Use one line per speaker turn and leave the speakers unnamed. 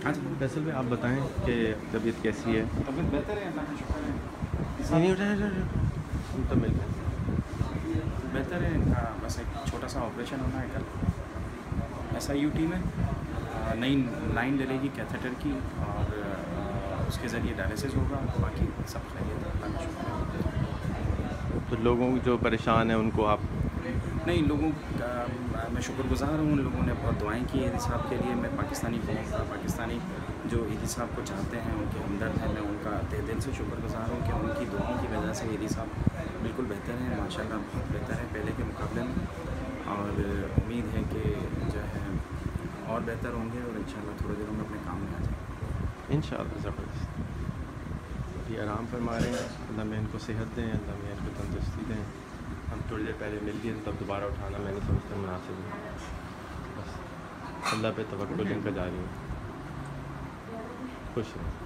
हाँ जी।
फैसल भाई आप बताएं कि तबीयत कैसी है?
तबीयत बेहतर है, अल्लाह का शुक्र है।
नहीं उठा तो मिल गया।
बेहतर है इनका, बस एक छोटा सा ऑपरेशन होना है कल SIUT में। नई लाइन डलेगी कैथेटर की और उसके ज़रिए डायलिसिस होगा। बाकी सब खैरियत है, अल्लाह का शुक्र है।
तो लोगों जो परेशान हैं उनको आप
नहीं, लोगों का मैं शुक्रगुज़ार हूँ। उन लोगों ने बहुत दुआएं की एदी साहब के लिए। मैं पाकिस्तानी कौम का, पाकिस्तानी जो एदी साहब को चाहते हैं, उनके हमदर्द हैं, मैं उनका तहे दिल से शुक्रगुज़ार हूँ कि उनकी दुआओं की वजह से एदी साहब बिल्कुल बेहतर हैं, माशाल्लाह बहुत बेहतर है पहले के मुकाबले में। और उम्मीद है कि जो है और बेहतर होंगे और इंशाल्लाह थोड़े दिनों में अपने काम में आ जाएंगे।
इंशाअल्लाह ज़बरदस्त अभी आराम फरमा रहे हैं। अल्लाह में इनको सेहत दें, अल्लाह में इनको तंदुरुस्ती दें। हम थोड़ी देर पहले मिल लिए तब दोबारा उठाना मैं नहीं समझता मुनासिब है। बस अल्लाह पे तवक्कुल इनका जारी है। खुश रहें।